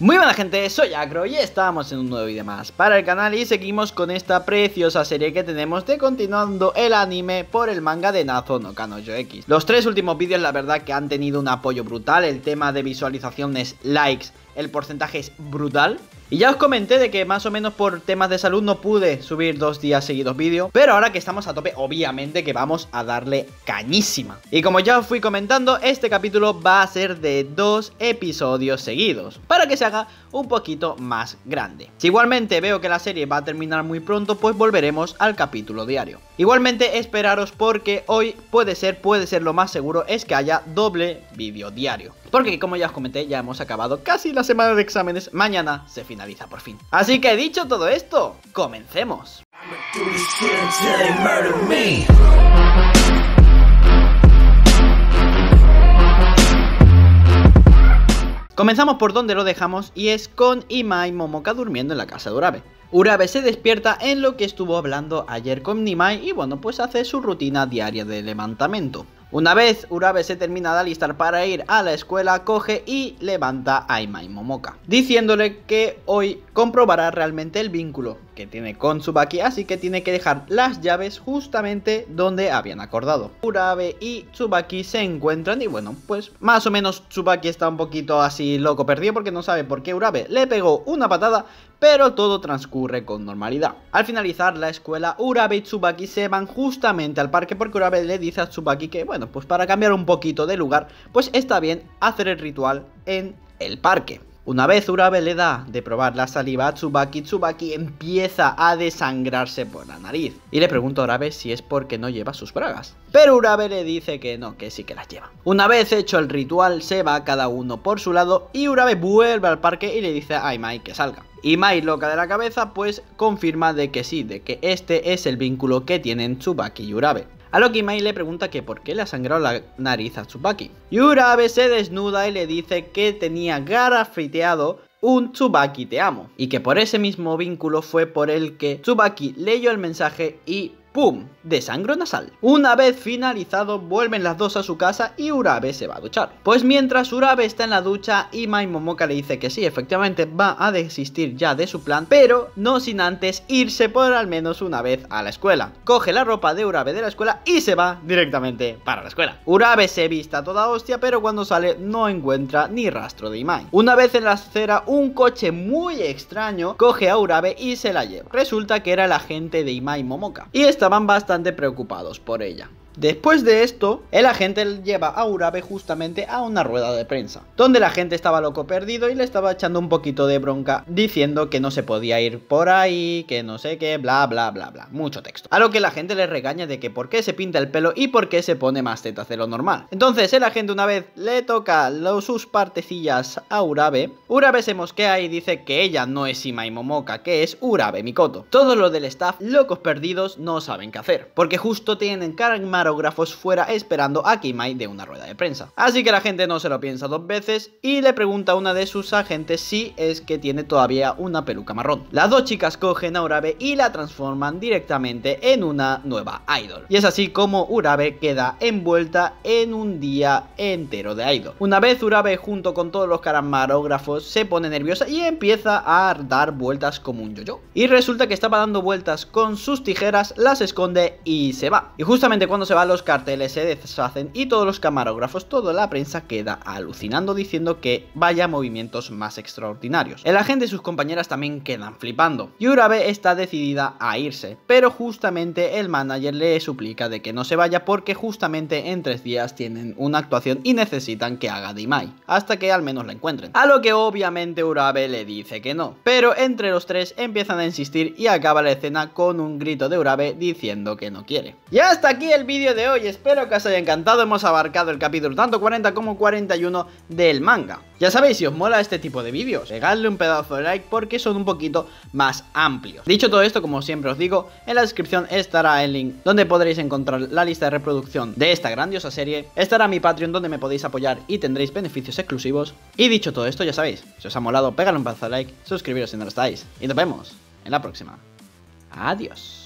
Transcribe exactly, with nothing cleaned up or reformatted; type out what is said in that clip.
Muy buena gente, soy Agro y estamos en un nuevo vídeo más para el canal y seguimos con esta preciosa serie que tenemos de continuando el anime por el manga de Nazo no Kanojo X. Los tres últimos vídeos la verdad que han tenido un apoyo brutal, el tema de visualizaciones, likes, el porcentaje es brutal. Y ya os comenté de que más o menos por temas de salud no pude subir dos días seguidos vídeo, pero ahora que estamos a tope, obviamente que vamos a darle cañísima. Y como ya os fui comentando, este capítulo va a ser de dos episodios seguidos, para que se haga un poquito más grande. Si igualmente veo que la serie va a terminar muy pronto, pues volveremos al capítulo diario. Igualmente esperaros porque hoy puede ser, puede ser lo más seguro, es que haya doble vídeo diario. Porque como ya os comenté, ya hemos acabado casi la semana de exámenes, mañana se finaliza por fin. Así que dicho todo esto, comencemos. Comenzamos por donde lo dejamos y es con Imai Momoka durmiendo en la casa de Urabe. Urabe se despierta en lo que estuvo hablando ayer con Imai y bueno, pues hace su rutina diaria de levantamiento. Una vez Urabe se termina de alistar para ir a la escuela, coge y levanta a Imai Momoka, diciéndole que hoy comprobará realmente el vínculo que tiene con Tsubaki, así que tiene que dejar las llaves justamente donde habían acordado. Urabe y Tsubaki se encuentran y bueno, pues más o menos Tsubaki está un poquito así loco perdido porque no sabe por qué Urabe le pegó una patada, pero todo transcurre con normalidad. Al finalizar la escuela, Urabe y Tsubaki se van justamente al parque porque Urabe le dice a Tsubaki que bueno, pues para cambiar un poquito de lugar, pues está bien hacer el ritual en el parque. Una vez Urabe le da de probar la saliva a Tsubaki, Tsubaki empieza a desangrarse por la nariz. Y le pregunta a Urabe si es porque no lleva sus bragas. Pero Urabe le dice que no, que sí que las lleva. Una vez hecho el ritual, se va cada uno por su lado y Urabe vuelve al parque y le dice a Imai que salga. Imai, loca de la cabeza, pues confirma de que sí, de que este es el vínculo que tienen Tsubaki y Urabe. A lo que Imai le pregunta que por qué le ha sangrado la nariz a Tsubaki. Y Urabe se desnuda y le dice que tenía grafiteado un Tsubaki te amo. Y que por ese mismo vínculo fue por el que Tsubaki leyó el mensaje y ¡pum! Desangro nasal. Una vez finalizado, vuelven las dos a su casa y Urabe se va a duchar. Pues mientras Urabe está en la ducha, Imai Momoka le dice que sí, efectivamente va a desistir ya de su plan, pero no sin antes irse por al menos una vez a la escuela. Coge la ropa de Urabe de la escuela y se va directamente para la escuela. Urabe se viste a toda hostia, pero cuando sale no encuentra ni rastro de Imai. Una vez en la acera, un coche muy extraño coge a Urabe y se la lleva. Resulta que era el agente de Imai Momoka y estaban bastante preocupados por ella. Después de esto, el agente lleva a Urabe justamente a una rueda de prensa, donde la gente estaba loco perdido y le estaba echando un poquito de bronca, diciendo que no se podía ir por ahí, que no sé qué, bla bla bla bla, mucho texto. A lo que la gente le regaña de que por qué se pinta el pelo y por qué se pone más tetas de lo normal. Entonces el agente una vez le toca los, sus partecillas a Urabe, Urabe se mosquea y dice que ella no es Imai Momoka, que es Urabe Mikoto. Todos los del staff, locos perdidos, no saben qué hacer, porque justo tienen camarógrafos fuera esperando a que Imai dé una rueda de prensa. Así que la gente no se lo piensa dos veces y le pregunta a una de sus agentes si es que tiene todavía una peluca marrón. Las dos chicas cogen a Urabe y la transforman directamente en una nueva idol. Y es así como Urabe queda envuelta en un día entero de idol. Una vez Urabe junto con todos los camarógrafos se pone nerviosa y empieza a dar vueltas como un yo-yo. Y resulta que estaba dando vueltas con sus tijeras, las esconde y se va. Y justamente cuando se va, los carteles se deshacen y todos los camarógrafos, toda la prensa queda alucinando diciendo que vaya movimientos más extraordinarios. El agente y sus compañeras también quedan flipando y Urabe está decidida a irse, pero justamente el manager le suplica de que no se vaya porque justamente en tres días tienen una actuación y necesitan que haga de Imai, hasta que al menos la encuentren. A lo que obviamente Urabe le dice que no, pero entre los tres empiezan a insistir y acaba la escena con un grito de Urabe diciendo que no quiere. Y hasta aquí el vídeo de hoy, espero que os haya encantado. Hemos abarcado el capítulo tanto cuarenta como cuarenta y uno del manga. Ya sabéis, si os mola este tipo de vídeos, regadle un pedazo de like porque son un poquito más amplios. Dicho todo esto, como siempre os digo, en la descripción estará el link donde podréis encontrar la lista de reproducción de esta grandiosa serie. Estará mi Patreon donde me podéis apoyar y tendréis beneficios exclusivos. Y dicho todo esto, ya sabéis, si os ha molado, pegadle un pedazo de like, suscribiros si no lo estáis y nos vemos en la próxima. Adiós.